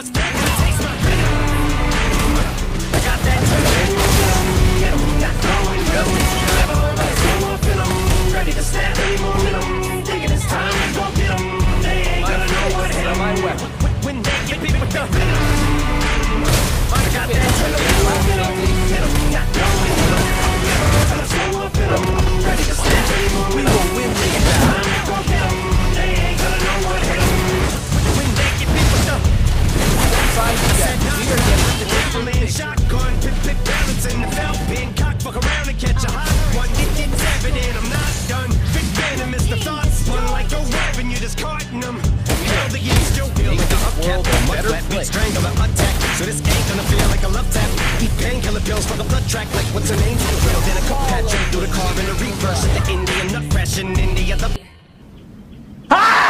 cause they're gonna taste my venom. I got that venom, not throwing venom. Never let go of venom. Ready to snap any momentum. Thinking it's time to go get them. They ain't gonna know what hit them. When they get beat with the venom. I got that venom, not throwing venom. Never let go of venom. Ready to snap any momentum. We gon' win the time to go get them. They ain't gonna know what hit them. When they get beat with the shotgun, pick balance in the belt pin, cock, fuck around and catch a hot one. Get evident, I'm not done. Big venomous, the thoughts spun like a weapon, you're just carting them. Feel the yeast, still feel like a hubcap. Mud flat, beat strangler, attack. So this ain't gonna feel like a love tap. Eat painkiller pills for the blood track, like what's her name? Real then a coke patch, through the car in the reverse. The Indian nut fresh in India, the